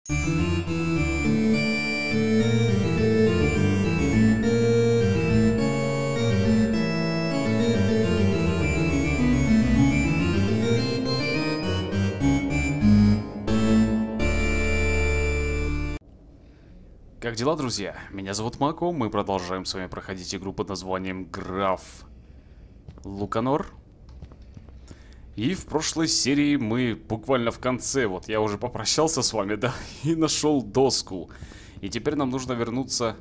Как дела, друзья? Меня зовут Мако, мы продолжаем с вами проходить игру под названием Граф Луканор. И в прошлой серии мы буквально в конце, вот я уже попрощался с вами, да, и нашел доску. И теперь нам нужно вернуться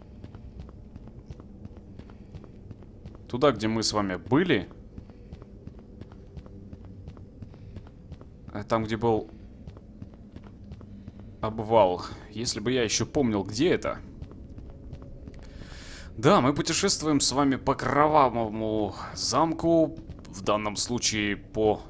туда, где мы с вами были. Там, где был обвал. Если бы я еще помнил, где это. Да, мы путешествуем с вами по Кровавому замку. В данном случае по...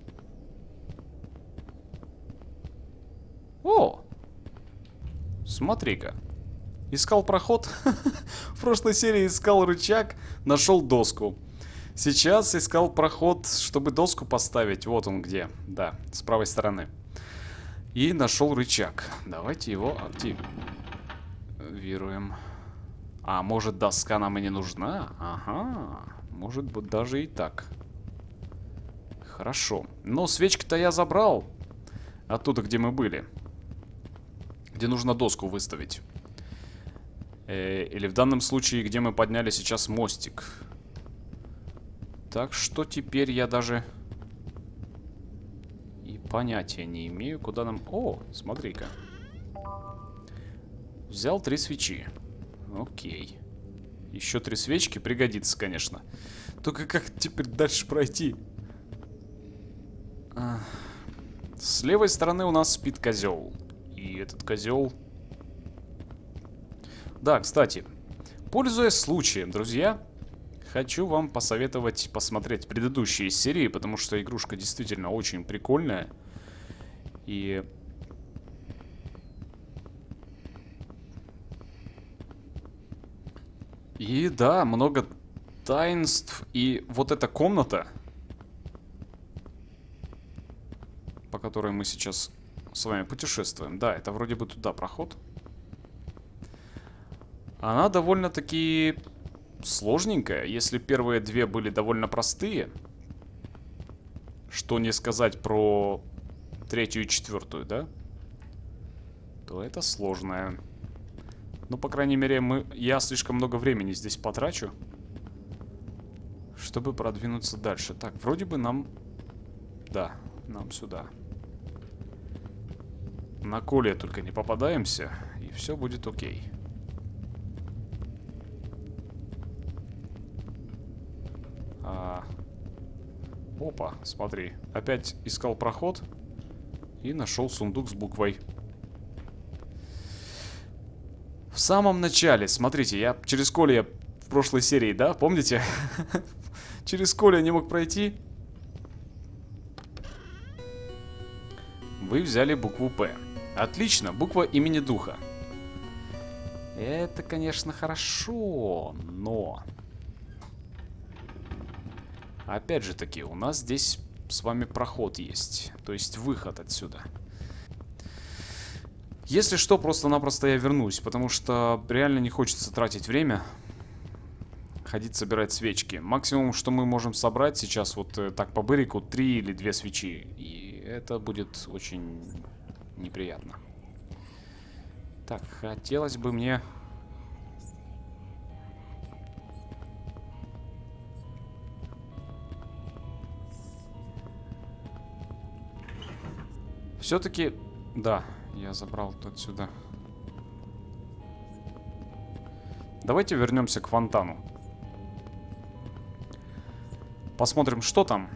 О! Смотри-ка. Искал проход. В прошлой серии искал рычаг, нашел доску. Сейчас искал проход, чтобы доску поставить. Вот он где. Да, с правой стороны. И нашел рычаг. Давайте его активируем. А может, доска нам и не нужна? Ага. Может быть, даже и так. Хорошо. Но свечки-то я забрал. Оттуда, где мы были. Где нужно доску выставить. Или в данном случае, где мы подняли сейчас мостик. Так что теперь я даже... понятия не имею, куда нам... О, смотри-ка. Взял 3 свечи. Окей. Еще 3 свечки пригодится, конечно. Только как теперь дальше пройти? С левой стороны у нас спит козел. И этот козел... Да, кстати, пользуясь случаем, друзья, хочу вам посоветовать посмотреть предыдущие серии, потому что игрушка действительно очень прикольная. И да, много таинств. И вот эта комната, по которой мы сейчас с вами путешествуем. Да, это вроде бы туда проход. Она довольно-таки сложненькая. Если первые 2 были довольно простые, что не сказать про 3-ю и 4-ю, да? То это сложная. Ну, по крайней мере, я слишком много времени здесь потрачу, чтобы продвинуться дальше. Так, вроде бы нам... Да, нам сюда. На коле только не попадаемся, и все будет окей. Опа, смотри. Опять искал проход и нашел сундук с буквой. В самом начале, смотрите, я через коле в прошлой серии, да, помните? Через коле я не мог пройти. Вы взяли букву П. Отлично, буква имени духа. Это, конечно, хорошо, но... Опять же таки, у нас здесь с вами проход есть. То есть выход отсюда. Если что, просто-напросто я вернусь. Потому что реально не хочется тратить время. Ходить собирать свечки. Максимум, что мы можем собрать сейчас вот так по бырику, 3 или 2 свечи. И это будет очень неприятно. Так, хотелось бы мне... Все-таки, да, я забрал тут сюда. Давайте вернемся к фонтану. Посмотрим, что там.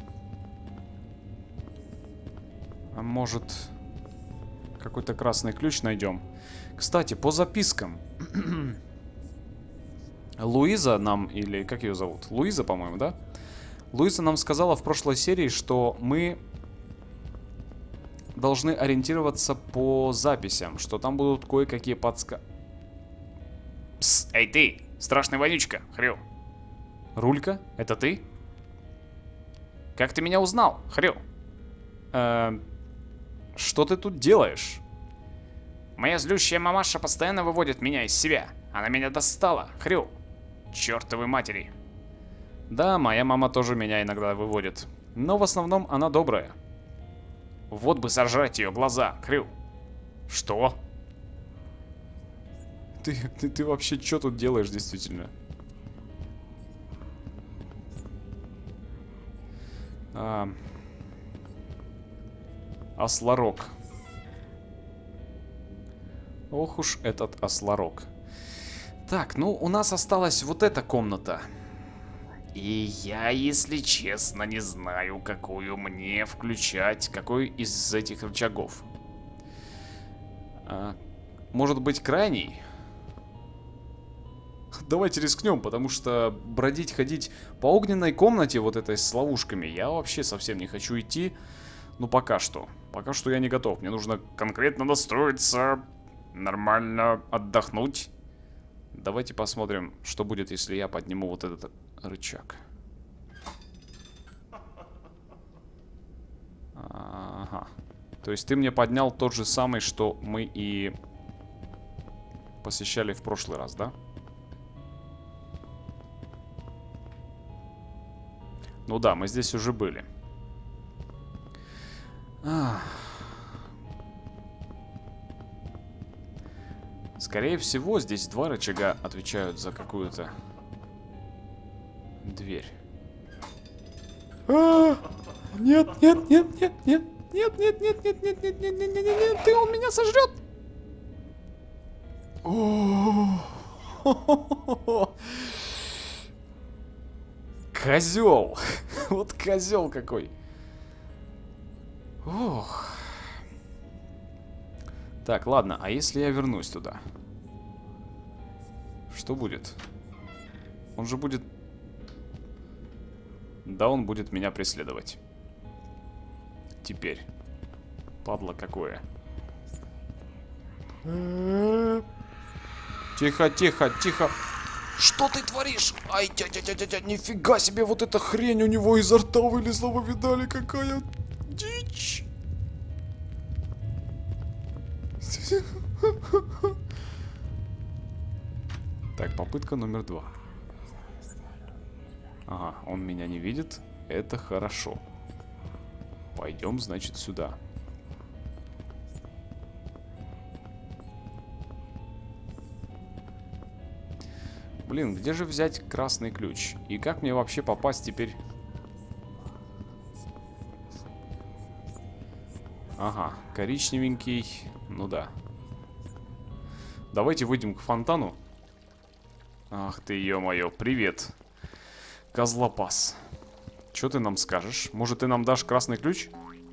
А может, какой-то красный ключ найдем. Кстати, по запискам. Луиза нам, или как ее зовут? Луиза, по-моему, да? Луиза нам сказала в прошлой серии, что мы... должны ориентироваться по записям, что там будут кое-какие подсказки. Пс, эй ты, страшный вонючка, Хрю. Рулька, это ты? Как ты меня узнал, Хрю? Что ты тут делаешь? Моя злющая мамаша постоянно выводит меня из себя. Она меня достала, Хрю. Чёртовой матери. Да, моя мама тоже меня иногда выводит. Но в основном она добрая. Вот бы сожрать ее глаза, Хрю. Что? Ты вообще что тут делаешь, действительно? Ослорог. Ох уж этот ослорог. Так, ну у нас осталась вот эта комната. И я, если честно, не знаю, какую мне включать. Какой из этих рычагов. Может быть, крайний? Давайте рискнем, потому что бродить, ходить по огненной комнате вот этой с ловушками я вообще совсем не хочу идти. Ну, пока что. Пока что я не готов. Мне нужно конкретно настроиться, нормально отдохнуть. Давайте посмотрим, что будет, если я подниму вот этот рычаг. Ага. То есть ты мне поднял тот же самый, что мы и посещали в прошлый раз, да? Ну да, мы здесь уже были. Скорее всего, здесь два рычага отвечают за какую-то дверь. Нет, нет, нет, нет, нет. Нет, нет, нет, нет, нет, нет, нет, нет, нет, нет, ты, он меня сожрет. Козел. Вот козел какой. Ох. Так, ладно, а если я вернусь туда? Что будет? Он же будет... Да, он будет меня преследовать. Теперь. Падла какое. Тихо, тихо, тихо. Что ты творишь? Ай, дядя, нифига себе, вот эта хрень у него изо рта вылезла, вы видали, какая дичь. Так, попытка номер 2. Ага, он меня не видит. Это хорошо. Пойдем, значит, сюда. Блин, где же взять красный ключ? И как мне вообще попасть теперь? Ага, коричневенький. Ну да. Давайте выйдем к фонтану. Ах ты, ё-моё, привет. Козлопас. Что ты нам скажешь? Может, ты нам дашь красный ключ?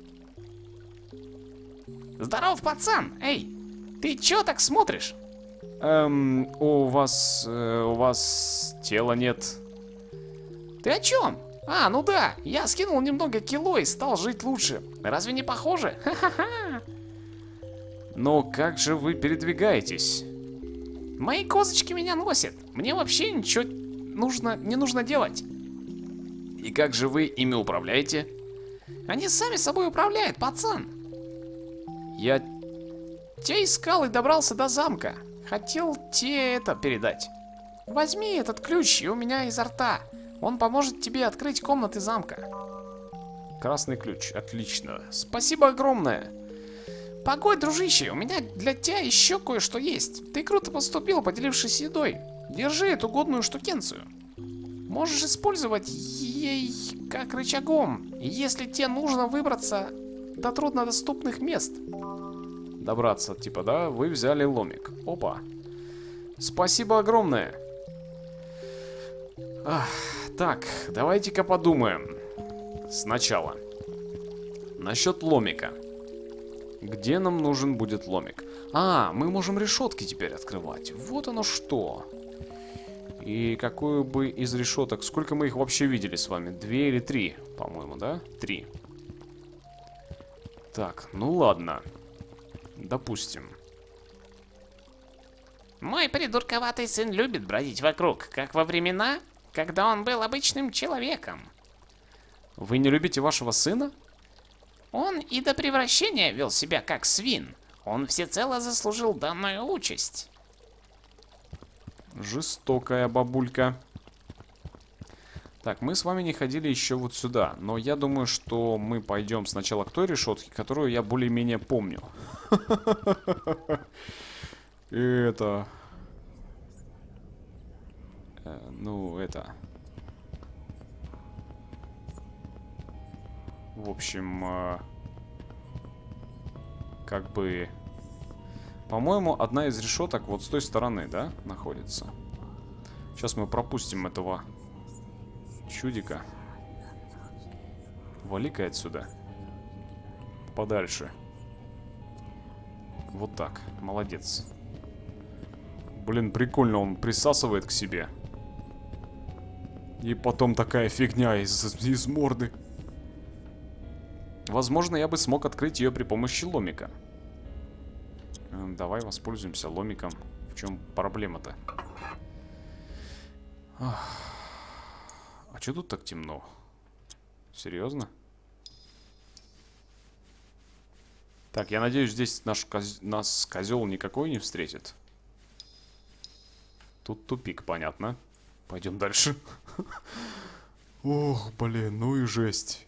Здоров, пацан! Эй, ты чё так смотришь? У вас тела нет. Ты о чем? А, ну да, я скинул немного кило и стал жить лучше. Разве не похоже? Ха-ха-ха. Но как же вы передвигаетесь? Мои козочки меня носят. Мне вообще ничего не нужно делать. И как же вы ими управляете? Они сами собой управляют, пацан. Я Тебя искал и добрался до замка. Хотел тебе это передать. Возьми этот ключ и у меня изо рта. Он поможет тебе открыть комнаты замка. Красный ключ, отлично. Спасибо огромное. Погодь, дружище, у меня для тебя еще кое-что есть. Ты круто поступил, поделившись едой. Держи эту годную штукенцию. Можешь использовать ей как рычагом, если тебе нужно выбраться до труднодоступных мест. Добраться, типа, да? Вы взяли ломик. Опа. Спасибо огромное. Так, давайте-ка подумаем. Сначала. Насчет ломика. Где нам нужен будет ломик? Мы можем решетки теперь открывать. Вот оно что. И какую бы из решеток... Сколько мы их вообще видели с вами? 2 или 3, по-моему, да? 3. Так, ну ладно. Допустим. Мой придурковатый сын любит бродить вокруг, как во времена, когда он был обычным человеком. Вы не любите вашего сына? Он и до превращения вел себя как свин. Он всецело заслужил данную участь. Жестокая бабулька. Так, мы с вами не ходили еще вот сюда. Но я думаю, что мы пойдем сначала к той решетке, которую я более-менее помню. Это... Ну, это... В общем... Как бы... По-моему, одна из решеток вот с той стороны, да, находится. Сейчас мы пропустим этого чудика. Вали-ка отсюда. Подальше. Вот так. Молодец. Блин, прикольно, он присасывает к себе. И потом такая фигня из морды. Возможно, я бы смог открыть ее при помощи ломика. Давай воспользуемся ломиком. В чем проблема-то? А что тут так темно? Серьезно? Так, я надеюсь, здесь нас козел никакой не встретит. Тут тупик, понятно. Пойдем дальше. Ох, блин, ну и жесть.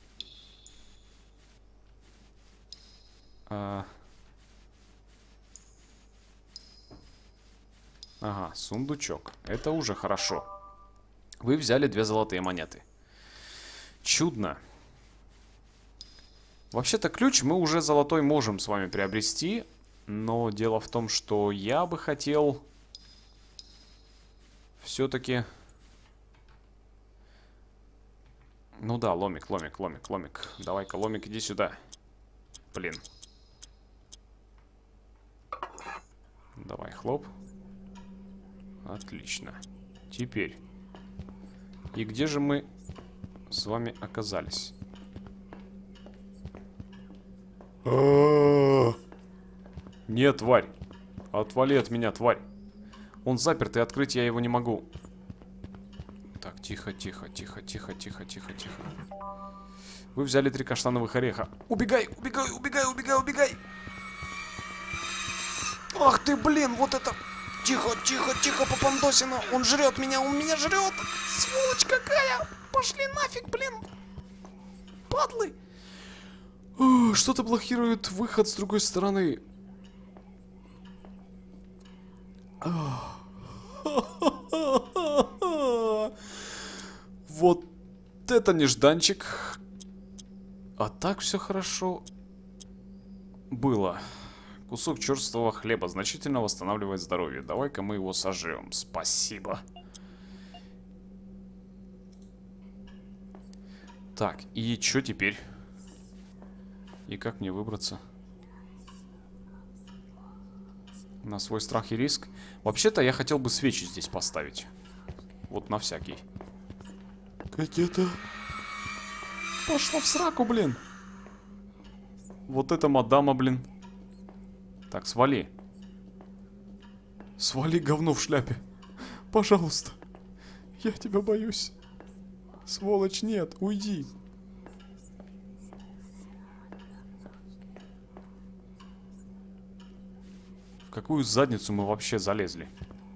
Ага, сундучок. Это уже хорошо. Вы взяли 2 золотые монеты. Чудно. Вообще-то ключ мы уже золотой можем с вами приобрести. Но дело в том, что я бы хотел... Все-таки... Ну да, ломик. Давай-ка, ломик, иди сюда. Блин. Давай, хлоп. Отлично. Теперь. И где же мы с вами оказались? Нет, тварь. Отвали от меня, тварь. Он заперт, и открыть я его не могу. Так, тихо. Вы взяли 3 каштановых ореха. Убегай! Ах ты, блин, вот это... Тихо, Папандосина. Он жрет меня, он меня жрет. Сволочь какая. Пошли нафиг, блин. Падлы. Что-то блокирует выход с другой стороны. Вот это нежданчик. А так все хорошо было. Кусок черствого хлеба значительно восстанавливает здоровье. Давай-ка мы его сожрем. Спасибо. Так, и что теперь? И как мне выбраться? На свой страх и риск. Вообще-то я хотел бы свечи здесь поставить. Вот на всякий. Какие-то... Пошла в сраку, блин. Вот это мадама, блин. Так, свали. Свали, говно в шляпе. Пожалуйста. Я тебя боюсь. Сволочь, нет, уйди. В какую задницу мы вообще залезли?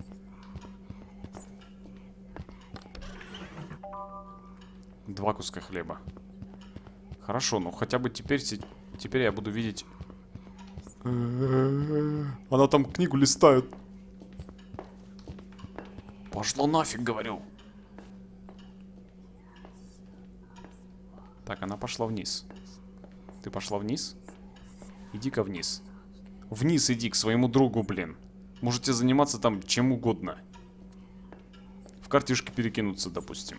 Два куска хлеба. Хорошо, ну хотя бы теперь я буду видеть... Она там книгу листает. Пошла нафиг, говорю. Так, она пошла вниз. Ты пошла вниз? Иди-ка вниз. Вниз иди к своему другу, блин. Можете заниматься там чем угодно. В картишке перекинуться, допустим.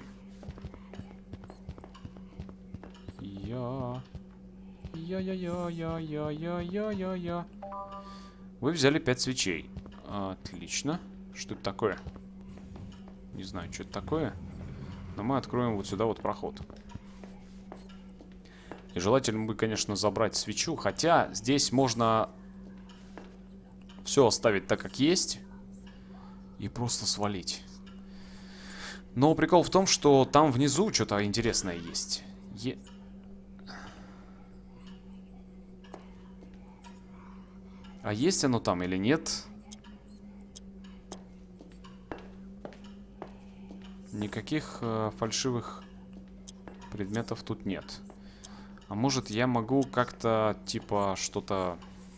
Я. Вы взяли 5 свечей. Отлично. Что это такое? Не знаю, что это такое. Но мы откроем вот сюда вот проход. И желательно бы, конечно, забрать свечу. Хотя здесь можно все оставить так, как есть. И просто свалить. Но прикол в том, что там внизу что-то интересное есть. А есть оно там или нет? Никаких фальшивых предметов тут нет. А может, я могу как-то, типа, что-то...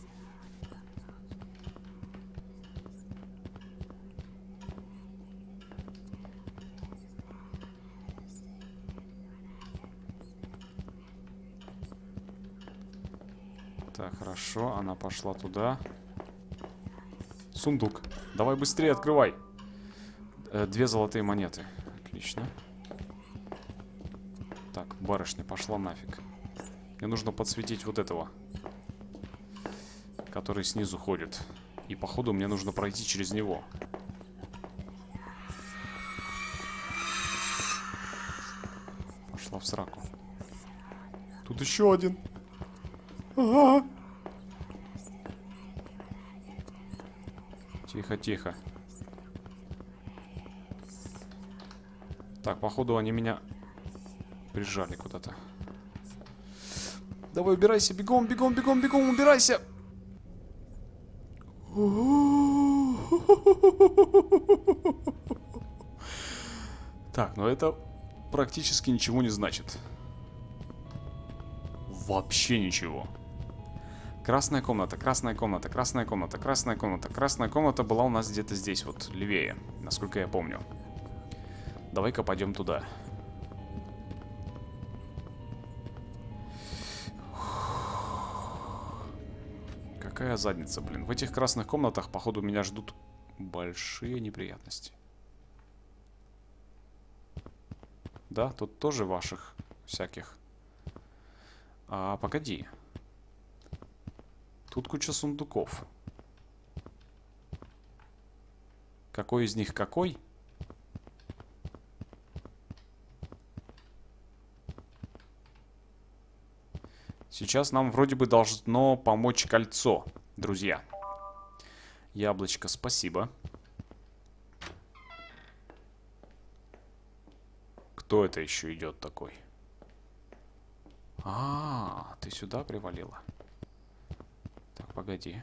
Так, хорошо, она пошла туда. Сундук. Давай быстрее открывай. 2 золотые монеты. Отлично. Так, барышня пошла нафиг. Мне нужно подсветить вот этого, который снизу ходит. И походу мне нужно пройти через него. Пошла в сраку. Тут еще один. Ага. Тихо, тихо. Так, походу они меня прижали куда-то. Давай, убирайся, бегом, бегом, бегом, бегом, убирайся. Так, ну это практически ничего не значит. Вообще ничего. Красная комната, красная комната, красная комната, красная комната. Красная комната была у нас где-то здесь, вот, левее, насколько я помню. Давай-ка пойдем туда. Какая задница, блин. В этих красных комнатах, походу, меня ждут большие неприятности. Да, тут тоже ваших всяких. А, погоди. Тут куча сундуков. Какой из них какой? Сейчас нам вроде бы должно помочь кольцо, друзья. Яблочко, спасибо. Кто это еще идет такой? А, ты сюда привалила. Так, погоди.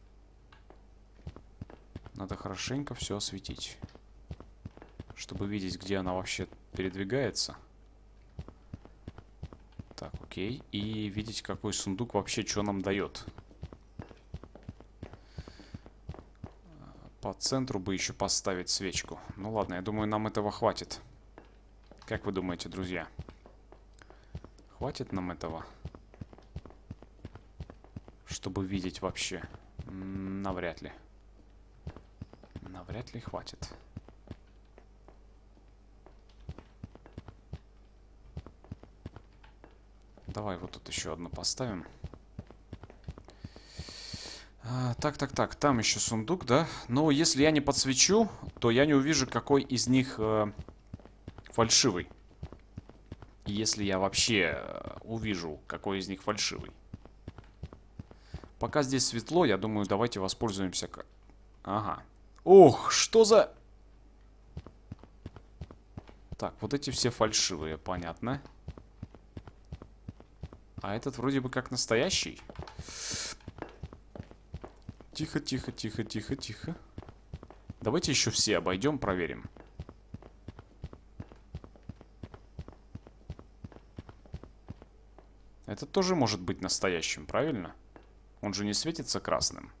Надо хорошенько все осветить, чтобы видеть, где она вообще передвигается. Так, окей. И видеть, какой сундук вообще что нам дает. По центру бы еще поставить свечку. Ну ладно, я думаю, нам этого хватит. Как вы думаете, друзья? Хватит нам этого? Чтобы видеть вообще? Навряд ли. Навряд ли хватит. Давай вот тут еще одну поставим. Так. Там еще сундук, да? Но если я не подсвечу, то я не увижу, какой из них фальшивый. Если я вообще увижу, какой из них фальшивый. Пока здесь светло, я думаю, давайте воспользуемся... Ага. Ох, что за... Так, вот эти все фальшивые, понятно. А этот вроде бы как настоящий. Тихо, тихо, тихо, тихо, тихо. Давайте еще все обойдем, проверим. Этот тоже может быть настоящим, правильно? Он же не светится красным.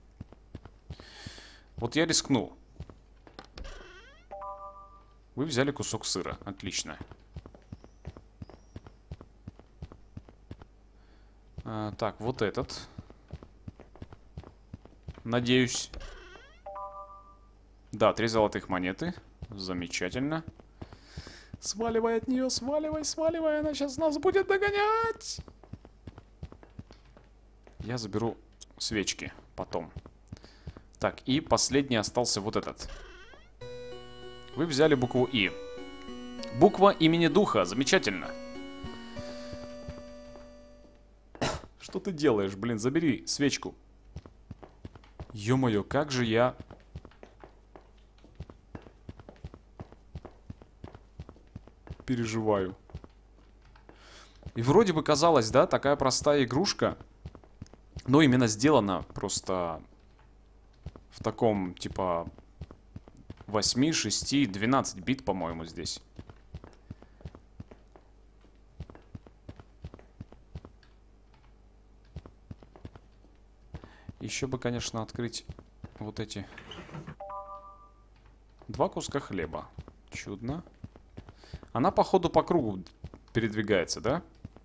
Вот я рискну. Вы взяли кусок сыра. Отлично. Так, вот этот. Надеюсь. Да, 3 золотых монеты. Замечательно. Сваливай от нее, сваливай, сваливай. Она сейчас нас будет догонять. Я заберу свечки потом. Так, и последний остался вот этот. Вы взяли букву И. Буква имени духа. Замечательно. Что ты делаешь, блин? Забери свечку. Ё-моё, как же я... переживаю. И вроде бы казалось, да, такая простая игрушка. Но именно сделано просто в таком, типа, 8, 6, 12 бит, по-моему, здесь. Еще бы, конечно, открыть вот эти 2 куска хлеба. Чудно. Она, походу, по кругу передвигается, да?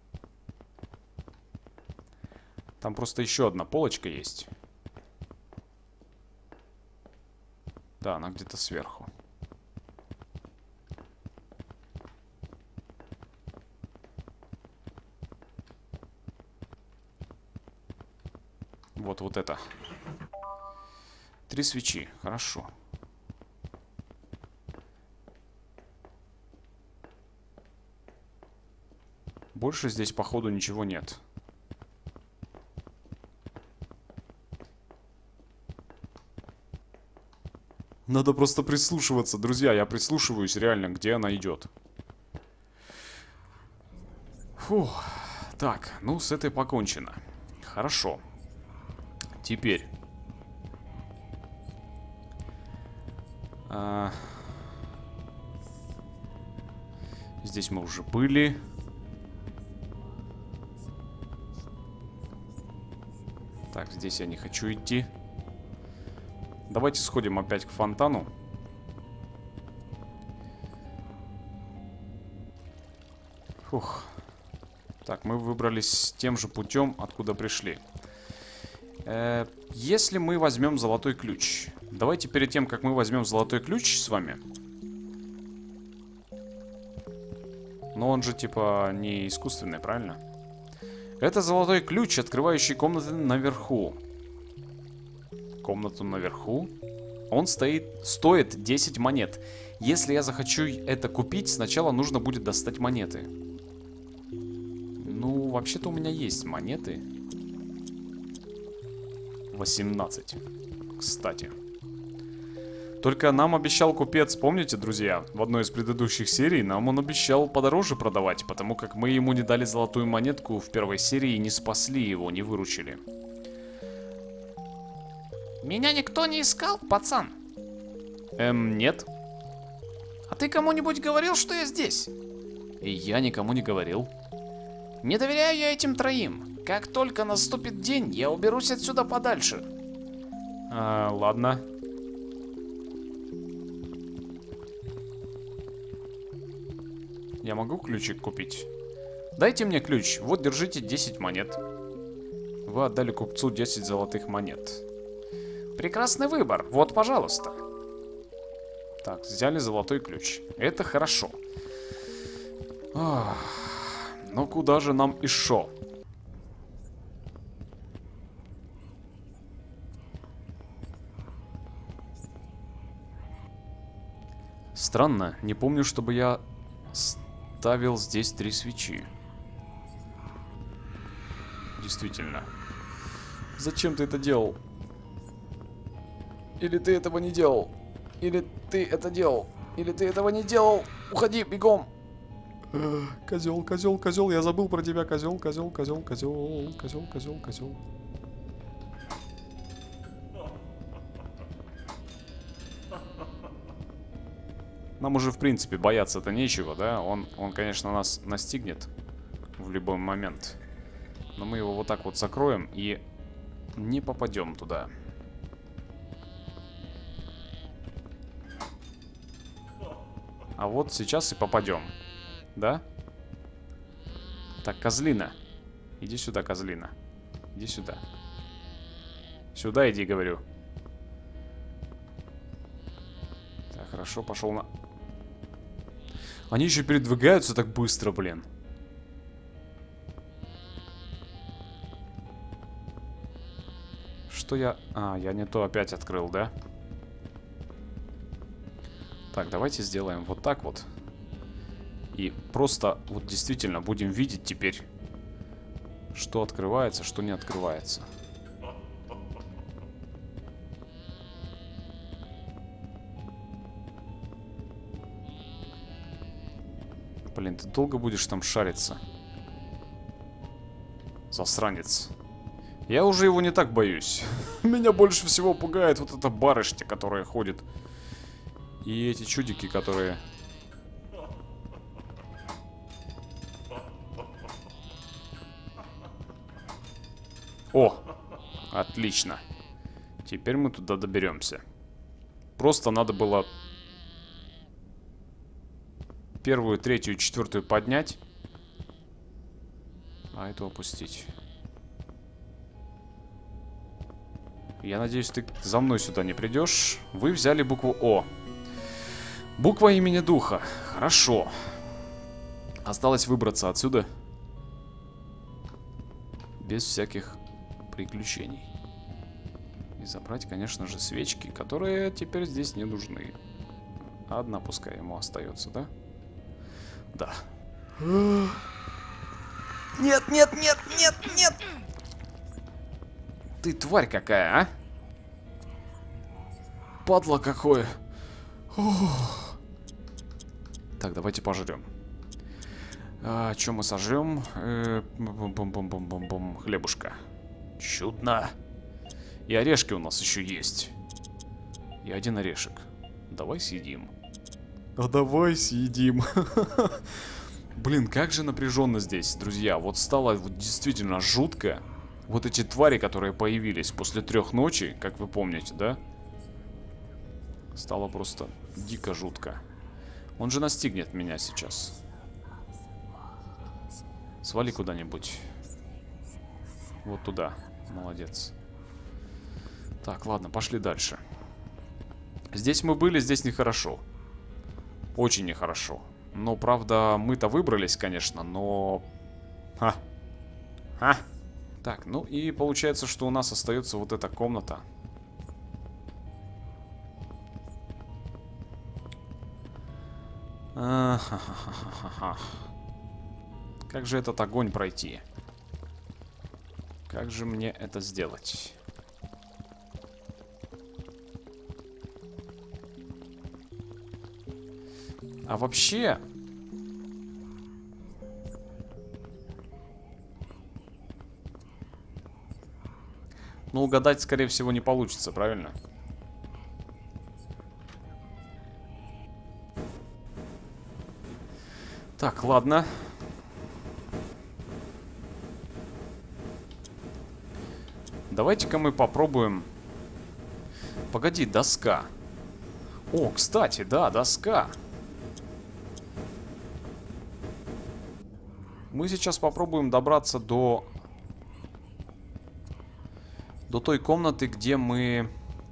Там просто еще одна полочка есть. Да, она где-то сверху. Вот это. 3 свечи, хорошо. Больше здесь, походу, ничего нет. Надо просто прислушиваться, друзья. Я прислушиваюсь реально, где она идет. Фух. Так, ну с этой покончено. Хорошо. Теперь. Здесь мы уже были. Так, здесь я не хочу идти. Давайте сходим опять к фонтану. Фух. Так, мы выбрались тем же путем, откуда пришли. Если мы возьмем золотой ключ. Давайте перед тем, как мы возьмем золотой ключ с вами. Но он же типа не искусственный, правильно? Это золотой ключ, открывающий комнаты наверху. Комнату наверху. Он стоит 10 монет. Если я захочу это купить, сначала нужно будет достать монеты. Ну, вообще-то у меня есть монеты. 18. Кстати. Только нам обещал купец, помните, друзья? В одной из предыдущих серий нам он обещал подороже продавать, потому как мы ему не дали золотую монетку в первой серии и не спасли его, не выручили. Меня никто не искал, пацан? Нет. А ты кому-нибудь говорил, что я здесь? И я никому не говорил. Не доверяю я этим троим. Как только наступит день, я уберусь отсюда подальше. Ладно. Я могу ключик купить? Дайте мне ключ. Вот, держите 10 монет. Вы отдали купцу 10 золотых монет. Прекрасный выбор. Вот, пожалуйста. Так, взяли золотой ключ. Это хорошо. Но куда же нам еще? Странно, не помню, чтобы я ставил здесь 3 свечи. Действительно. Зачем ты это делал? Или ты этого не делал? Или ты это делал? Или ты этого не делал? Уходи, бегом! Козел, козел, козел, я забыл про тебя, козел, козел, козел, козел, козел, козел, козел. Нам уже, в принципе, бояться-то нечего, да? Он, конечно, нас настигнет в любой момент. Но мы его вот так вот закроем и не попадем туда. А вот сейчас и попадем. Да? Так, козлина. Иди сюда, козлина. Иди сюда. Сюда иди, говорю. Так, хорошо, пошел на... Они еще передвигаются так быстро, блин. Что я... я не то опять открыл, да? Так, давайте сделаем вот так вот. И просто вот действительно будем видеть теперь, что открывается, что не открывается. Блин, ты долго будешь там шариться? Засранец. Я уже его не так боюсь. Меня больше всего пугает вот эта барышня, которая ходит. И эти чудики, которые... О! Отлично. Теперь мы туда доберемся. Просто надо было первую, третью, четвертую поднять, а эту опустить. Я надеюсь, ты за мной сюда не придешь. Вы взяли букву О. Буква имени духа. Хорошо. Осталось выбраться отсюда без всяких приключений. И забрать, конечно же, свечки, которые теперь здесь не нужны. Одна пускай ему остается, да? Да. Нет, нет, нет, нет, нет! Ты тварь какая, а? Падла какое! Ух. Так, давайте пожрем. Что мы сожрем? Бум-бум-бум-бум-бум. Хлебушка. Чудно. И орешки у нас еще есть. И один орешек. Давай съедим. А давай съедим. Блин, как же напряженно здесь, друзья. Вот стало вот действительно жутко. Вот эти твари, которые появились после 3 ночи, как вы помните, да? Стало просто дико жутко. Он же настигнет меня сейчас. Свали куда-нибудь. Вот туда. Молодец. Так, ладно, пошли дальше. Здесь мы были, здесь нехорошо. Очень нехорошо. Но, правда, мы-то выбрались, конечно, но... Ха. Ха. Так, ну и получается, что у нас остается вот эта комната. Как же этот огонь пройти? Как же мне это сделать? А вообще... Ну, угадать, скорее всего, не получится, правильно? Так, ладно. Давайте-ка мы попробуем... Погоди, доска. О, кстати, да, доска. Мы сейчас попробуем добраться до той комнаты, где мы...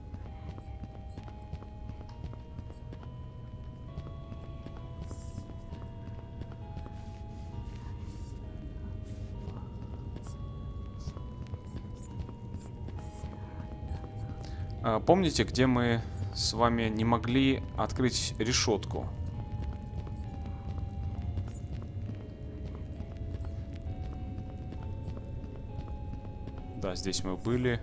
Помните, где мы с вами не могли открыть решетку? Да, здесь мы были.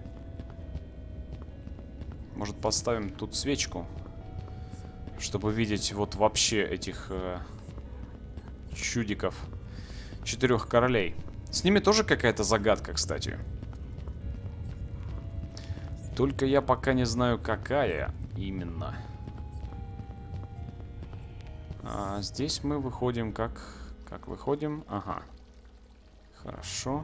Может, поставим тут свечку, чтобы видеть вот вообще этих чудиков 4 королей. С ними тоже какая-то загадка, кстати. Только я пока не знаю, какая именно. Здесь мы выходим как... Как выходим? Ага. Хорошо.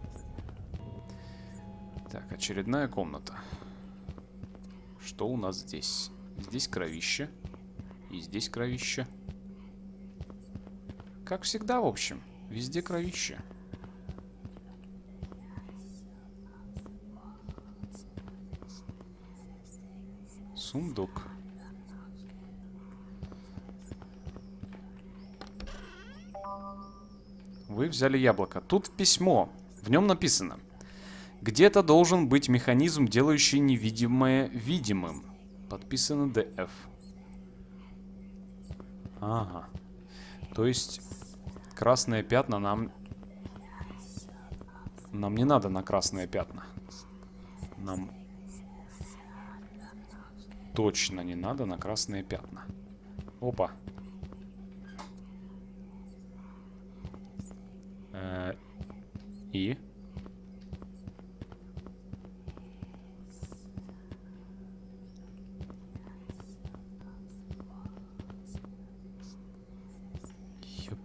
Так, очередная комната. Что у нас здесь? Здесь кровище. И здесь кровище. Как всегда, в общем. Везде кровище. Сундук. Вы взяли яблоко. Тут письмо. В нем написано: где-то должен быть механизм, делающий невидимое видимым. Подписано ДФ. Ага. То есть красные пятна нам не надо на красные пятна. Нам точно не надо на красные пятна. Опа. И?